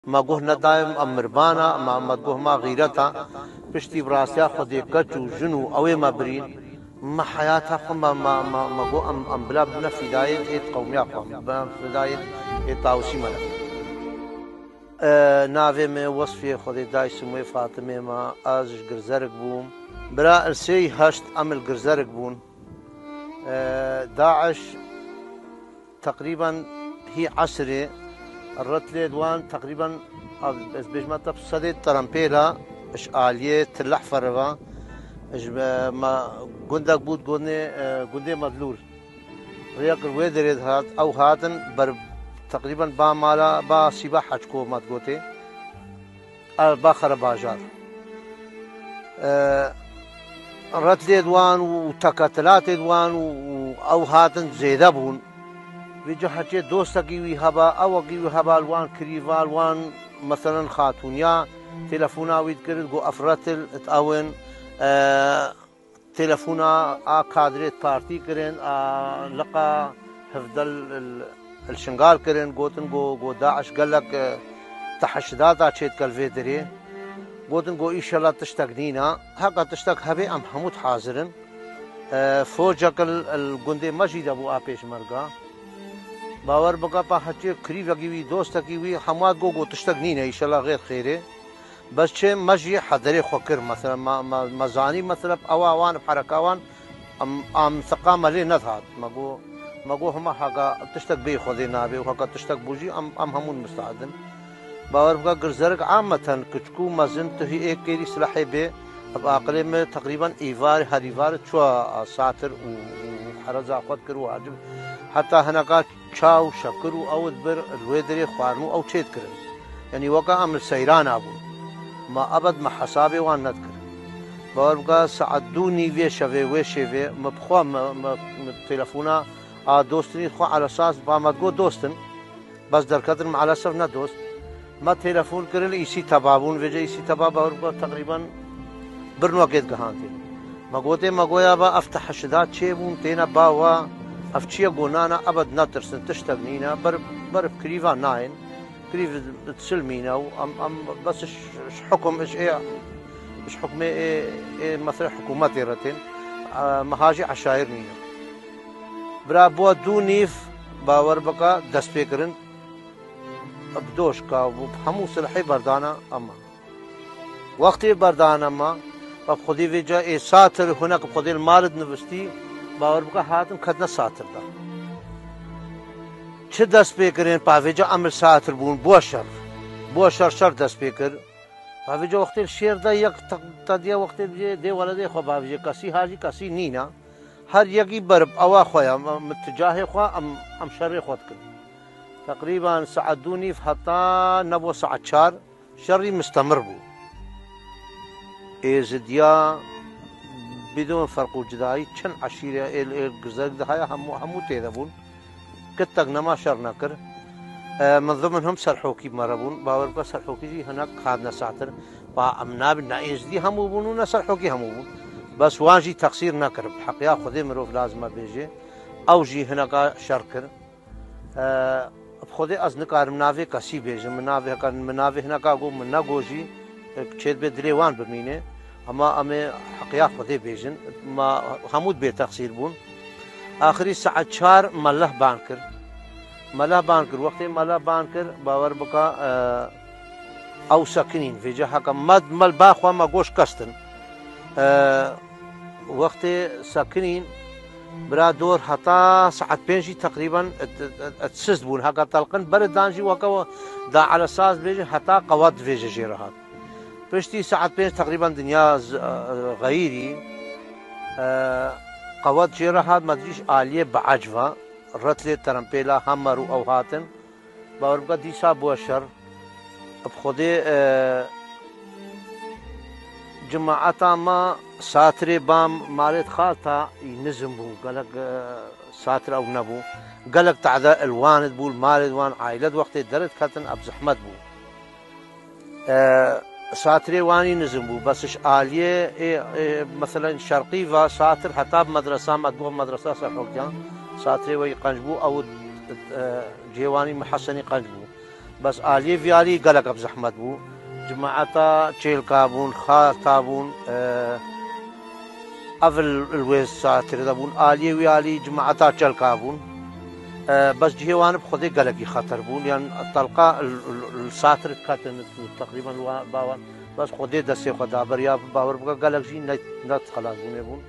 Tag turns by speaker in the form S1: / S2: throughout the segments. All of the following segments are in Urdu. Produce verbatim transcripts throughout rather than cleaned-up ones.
S1: ما گوه ندایم ام مربانا ما ما گوه ما غیرتا پشتی براسیا خودی کچو جنو اوی ما برین ما حياتها خو ما ما ما ما گو ام ام بلا بنا فداية ایت قومیا خو بنا فداية ایت تاوسی ملا ناوی میں وصفی خودی دای سموی فاطمه ما از گرزرگ بوم برا السی هشت عمل گرزرگ بون داعش تقريبا هي عشرة الرتلة دوان تقريبا بس بيجمع تفصلت ترامبيلا اش آلية تلح فروا اش ما قندك بود قندي قندي مدلول رياق الويدريد هات او هاتن بر تقريبا با مالا با سيبا حجكو ما تقوتي با خرباجات الرتلة دوان وتكاتلات دوان او هاتن زيدا بون ویجا حچه دوستا گیوی هبا او گیوی هبا الوان کریوال وان مثلا خاتونیا تلفونا وید کرد گو افراتل اتاون اه تلفونا ا کادرت پارتی کرن ا لقا هفدل الشنغال کرن گوتن گو گو داعش قالك تحشدات اشيت كالفيدري گوتن گو ان شاء الله تشتقنينا حقا تشتق هبي ام حمود حاضرن اه فوجك الجندي مجيد ابو ابيش مرقا باور بقى پا حچه کری لگی وی دوست کی وی حماد گو گو تشتق نی ان شاء الله غیر خیره بس چه مجي حضري خوكر مثلا ما مزاني مثلا اوان حركاوان ام ام ثقامه لي نذهب ماغو ماغو هم حاجه تشتق بي خذي نابي وحاجه تشتق بوجي ام ام همون مستعدن باور بقى غرزرق عامه كتكو مازنت هي ايك كيري سلاحي بي اب اقل में تقريبا ايفار هريفار شو ساتر وحرز اخذ كرو عجب حتى هناك شاو شكرو او دبر الويدري خوارنو او تشيت كرن يعني وقع من سيران ابو ما ابد ما حسابي وان نذكر باربقى سعدوني في شوي وشوي مبخوا ما تليفونا ا دوستني خو على اساس با ما تقول دوستن بس در قدر مع الاسف نا دوست ما تليفون كرل ايسي تبابون وجه ايسي تباب باربقى تقريبا برنو قد كهانتي ما قوتي ما قويا با افتح شدات شيبون تينا باوا افتشيا قونانا ابد ناترسن تشتغنينا بر بر كريفا ناين كريف تسلمينا ام ام بس اش حكم ايش ايه ايش حكم ايه, إيه مثلا حكوماتي رتين اه مهاجي عشاير نينا برا بو دو نيف باور بقى دس بيكرن بدوش کا همو صلحي بردانا اما وقت بردانا اما خودی وجا ايه ساتر هناك خودي المارد نفستي باور بقى هاتم خدنا ساتر دا چه دست بکرین پاویجا عمل ساتر بون بوشر بوشر شر دست بکر پاویجا وقتی شیر دا یک تدیا وقتی بجه دی ولده خو پاویجا کسی هاجی کسی نینا هر یکی برب اوا خویا متجاه خو ام ام شر خود کن تقريبا ساعدوني في حتى نبو ساعة شهر شري مستمر بو ازديا بدون فرق وجداي چن عشيره الجزاك دهايا همو همو تيدبون كتك نما شر نكر من ضمنهم سرحوكي مربون باور بس سرحوكي دي هناك خادنا ساتر با امنا بالنعيز دي همو بونونا سرحوكي همو بون بس واجي تقصير نكر بحق يا خذي مروف لازم بيجي او جي هناك شركر بخذي از نكار منافي كسي بيجي منافي كان منافي هناك اقو من نغوجي بچيت بدريوان بمينه اما امي حقيا خذي بيجن ما حمود بي تقصير بون آخری ساعت چهار مله بانکر مله بانکر وقتی مله بانکر باور بکا او سکنین ویجا حکم مد مل باخوا ما گوش کستن وقتی سکنین برا دور حتى ساعت بينجي تقريبا اتسست بون هكا طلقن برد دانجي وكا دا على اساس بيجي حتى قواد فيجي جيرهات بشتي ساعت بينج تقريبا دنيا غيري قوات جيرهات ما تجيش آلية بعجوة رتلة ترامبيلا همرو او هاتن باوربقى دي سابو الشر بخودي جماعتا ما ساتري بام مالت خالتا ينزم بو قالك ساتر او نبو قالك تعذا الواند بو المالد وان عائلة وقت درت كاتن اب زحمت بو أه ساتري واني نزمو بسش آلية إيه إيه مثلا شرقي و ساتر حتى بمدرسة مدبوغ مدرسة سحوك جان ساتري وي قنجبو او جيواني محسني قنجبو بس آلية فيالي قلق بزحمت بو جماعتا تشيل كابون خاص تابون اه أفل الويز ساتر دابون آلية ويالي جماعتا تشيل كابون اه بس جهوان بخذي قلقي خطر بون يعني تلقى الساتر كاتن تقريبا باوان بس خذي دسي خدا بريا باور بقى قلق جي نت خلاص بون يبون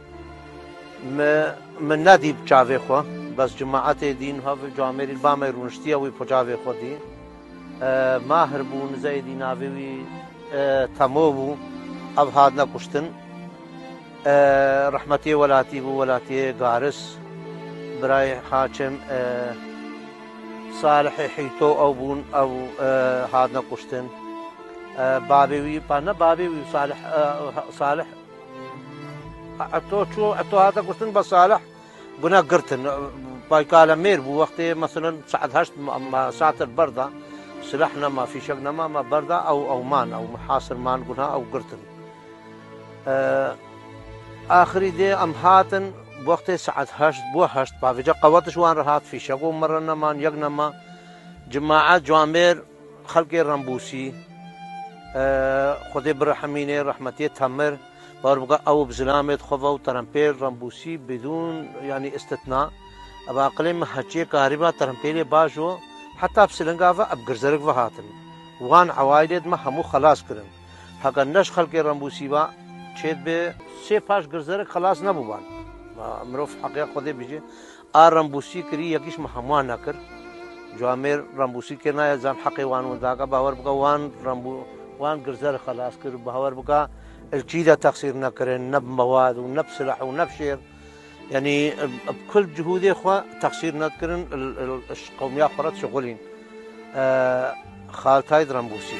S1: من نادي بچاوي خو بس جماعت دين ها في جامعه البامه رونشتي او بچاوي خو دي ماهر بون زيدي ناوي تمو بو اب هادنا كشتن رحمتي ولاتي بو ولاتي غارس براي حاكم صالح حيتو او بون او هادنا كشتن بابي بانا بابي صالح صالح اتو شو اتو هذا قلتن بصالح قلنا قرتن بايكالا مير بو وقت مثلا ساعة هشت ما ساعة البردة سلاحنا ما في شقنا ما ما بردة او او مان او محاصر مان قلنا او قرتن آه اخري دي ام هاتن بوقت ساعة هشت بو هشت بافجا قواتش وان رهات في شقو مرنا مان يقنا ما جماعة جوامير خلقي رمبوسي آه خدي برحميني رحمتي تمر باربقى أو بزلامة خفا وترمبيل رمبوسي بدون يعني استثناء أبا أقلم حكي كهرباء ترمبيلي باجو حتى بسلنقافة أبقرزرق فهاتن وان عوايد ما همو خلاص كرن حقا نش خلقي رمبوسي با تشيد بي سي باش قرزرق خلاص نبوبان مروف حقيقة خذي بيجي آر رمبوسي كري يكيش محموان نكر جوامير رمبوسي كرنا يزام حقي وان ونداقا باور بقى وان رمبو وان قرزرق خلاص كر باور بقى الجيدة تقصير نكرن نب مواد ونب سلاح ونب شير يعني بكل جهودي اخوة تقصير نكرن القومية خرط شغلين آه خالتاي رمبوسي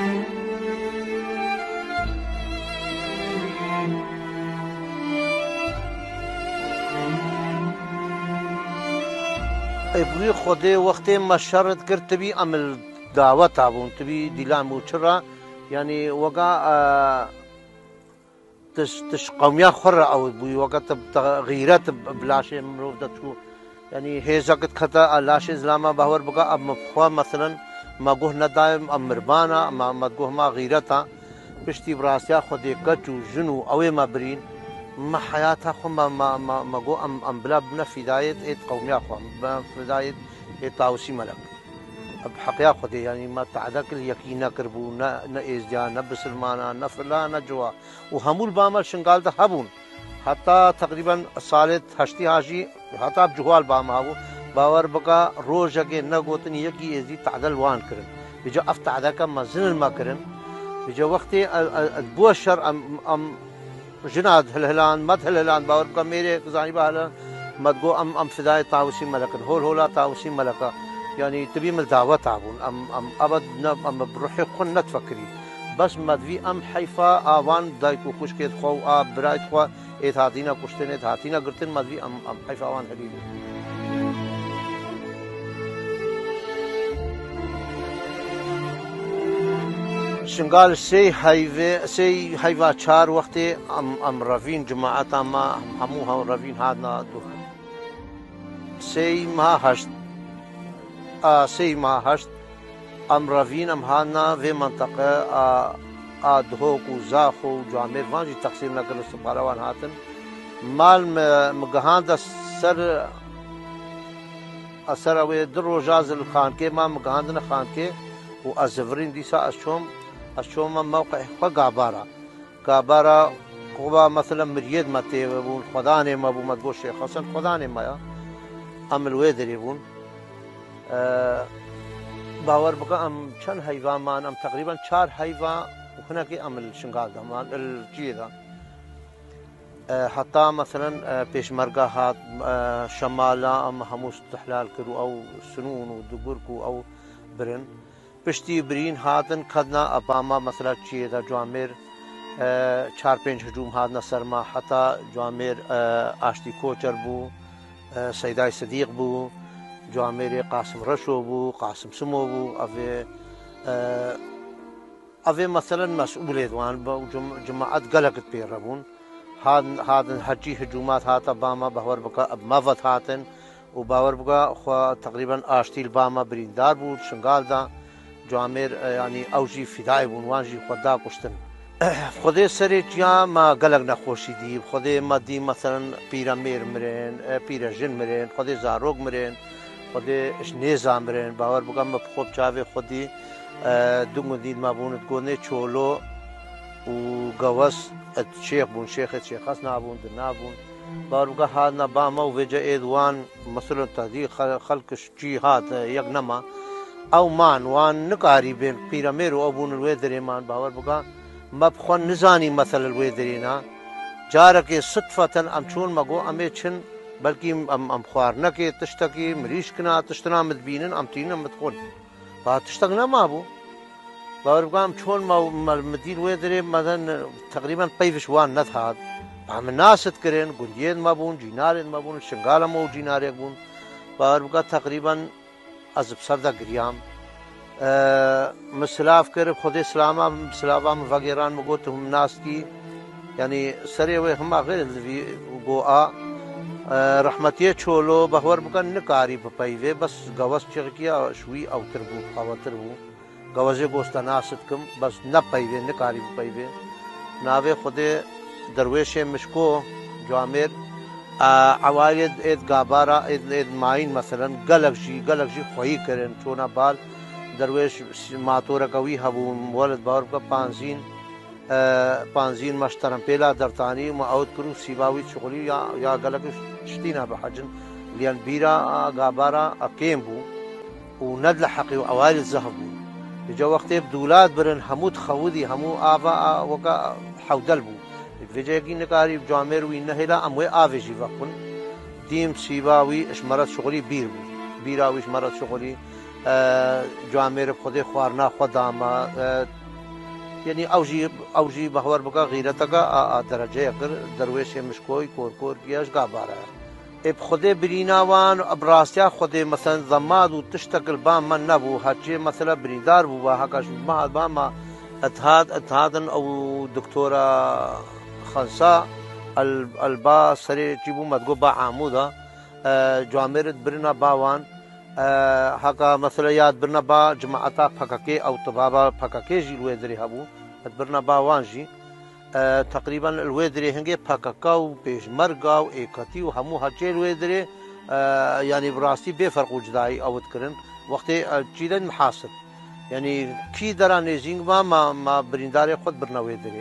S1: ابوي خودي وقت ما شرط كرت تبي عمل دعوة تابون تبي ديلان موشرة يعني وقع آه تش تش قومية خرة أو بوي وقت تغييرات بلاشة مروف دتشو يعني هي زقت خطأ لاشة زلامة بهور بقى أب مفخوا مثلا ما جوه ندايم أم مربانا ما ما جوه ما غيرتها بشتي براسيا خدي كتشو جنو أوي ما برين ما حياتها خو ما ما ما ما جوه أم أم بلا بنا فداية إيه قومية خو فداية إيه طاوسي ملك بحقيقة خدي يعني ما تعدك اليقين كربو نا نا إزجا نا بسلمانا نا فلا نا جوا وهمول بعمل شنقال ده هبون حتى تقريبا صالت هشتي هاجي حتى بجوال بعمل هبو باور بقى روجا کے نگوتنی یکی ازی تعدل وان کرن بجا اف تعدك ما زن ما کرن بجا وقتی بوشر ام ام جناد هلهلان مد هلهلان باور بقى میرے زانی بحالا مدگو ام ام فدای طاوسی ملکن هول هولا طاوسی ملکا يعني تبي من دعوة تعبون أم أم أبد نب أم بروحي خن نتفكري بس مدوي أم حيفا آوان دايكو خوش كيد خو آب برايت خو إيه هاتينا كشتن إيه هاتينا قرتن مدوي أم أم حيفا آوان هليلي شنقال سي هايفي سي هايفا چار وقتي أم أم رافين جماعة ما هموها رافين هادنا دو سي ما هشت آه سي ما هشت ام رافين ام هانا في منطقة آه آه دهوك وزاخو جوامير وانجي تقسيم نقل السبارة وان هاتن مال مقهان دا سر اثر اوه درو جاز الخان کے ما مقهان دا خان کے و ازفرين ديسا اشوم اشوم موقع فقابارا قابارا قوبا مثلا مريد ما تيبون خداني ما بو ما تقول شيخ حسن خداني ما يا ام الويدر يبون أه باور بقى ام چند حيوان مان ام تقريبا چار حيوان وهناك ام الشنغال ده مان الجيدا أه حتى مثلا أه بيشمرقة هات أه شمالا ام همو استحلال كرو او سنون ودبركو او برن پشتی برین هاتن کدنا اباما مثلا چیه دا جوامر أه چار پنج هجوم هاتنا سرما حتى جوامر أه آشتی کوچر بو أه سيداي صديق بو جوامير قاسم رشو بو قاسم سمو بو افي آه افي مثلا مسؤول دوان جماعات قلقت بيربون هاد هاد حجي هجومات هاتا باما باور بقى اب مافت هاتن وباور بقى خو تقريبا اشتيل باما بريندار بو شنغال دا جوامێر ینی ئەوژی فیدای بوون وانژی خۆدا کوشتن خودێ سەرێکیان ما گەلک نەخۆشی دی خودێ مەدی مەسەرەن پیرەمێر مرێن پیرەژن مرێن خودێ زارۆک مرێن خودێ نێزا مرێن باوەڕ بکەم بە خۆ چاوێ خودی دوگوندین مابوونت گۆنێ چۆلۆ و گەوەس شێخ بوون شێخت شێخەس نابوون نابوون باوەڕ بکە هات نەبامە و وێجە ئێدوان مەسەرەن تادی خەڵکش چی هات یەک نەما ئەو مان وان نکاری بێن پیرەمێر و ئەو بوون وێ دەرێمان باوەڕ بکە مە بخۆن نزانی مەسەل وێ دەرێنا جارێکێ سدفەتەن ئەم چۆن مەگۆ ئەمێ چن بەلکی ئەم خواردنەکێ تشتێکی مریشکنا تشتنا متبینن ئەم تینە متخۆن با تشتێک نەما بوو باوەڕ بکەم چۆن مەدیر وێ دەرێ مەدەن تقریبان پەیوش وان نەتهات ئەمە ناست کرێن گوندیێن مەبوون جینارێن مەبوون شنگالەمە و جینارێک بوون باوەڕ بکە تقریبان ئەزب سەردە گریام مسلاف کرد خودی سلاما مسلافا مفاجران مقوت هم ناس کی یعنی سری و هم غیر الوی گوآ رحمتیه چولو بهور بکن نکاری بپایوه بس گواز چرکیا شوی او تربو خاطر بو گوازه گوستا ناست کم بس نپایوه نکاری بپایوه ناوه خودی درویش مشکو جوامر عوارض اد گابارا اد اد ماین مثلا گلگشی گلگشی خویی کرن چونا بال درویش ماتورا کوي هبو ولد باور کا پانزین پانزین مشترم پیلا درتانی ما اوت کرو سیباوی شغلی یا یا گلک شتینا بحجن لان بيرا غابارا اكيمبو وندل حقي وعوالي الذهب بجا وقت بدولات برن حمود خودي همو آفا وكا حودلبو بجا يقين نكاري جامير وينهلا اموي آفيجي وقن ديم سيباوي اشمرت شغلي بير بو بيراوي اشمرت شغلي جوامێر خودێ خواردنا خۆدامە یعنی ئەوژی ئەوژی بەهوار بکە غیرەتەکە دەرەجەیە کرد دەروێشێ مشکۆی کۆرکۆر گیاش گابارە ئێب خودێ بریناوان ئەبڕاستیا خودێ مەسەن زەماد و تشتەکل بام من نەبوو هەرچێ مەسەلە بریندار بوو بە هەکەش مەهات بامە ئەتهات ئەتهاتن ئەو دکتۆرە خەنسا ئەلبا سەرێکی بوو مەدگۆ با عاموودە جوامێرت برنا باوان هكا مثلا ياد برنا با جماعتا فكاكي او طبابا فكاكي جي الويدري هبو برنا با وانجي أه تقريبا الويدري هنجي فكاكاو بيش مرقاو ايكاتي وهمو هاتشي الويدري أه يعني براستي بفرق وجداي او تكرن وقت جيدا محاصر يعني كي درا نيزينغ ما ما, ما برينداري خود برنا ويدري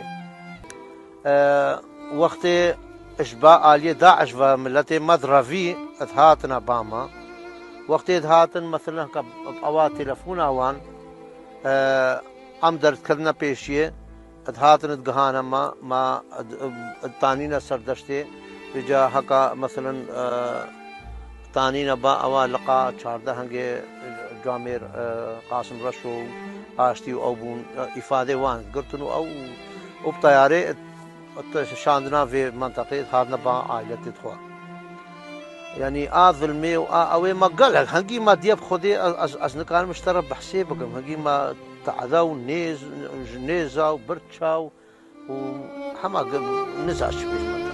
S1: أه وقت اشباء آلية داعش وملتي مدرافي اتهاتنا باما وقت هاتن مثلا كأوا تلفون أوان أم درد كرنا بيشية هاتن تجهانا ما ما تانينا سردشته بجا هكا مثلا تانينا با أوا لقى شارده هنگه جامير قاسم رشو آشتي أو بون إفادة وان قرتنو أو أو بطيارة شاندنا في منطقة هاتنا با عائلة تدخل يعني آذل مي وآوي ما قالك هنجي ما دياب خدي أز أز نكان مشترك بحسابكم هنجي ما تعذاو نيز نيزا وبرتشاو وحما نزاش بيش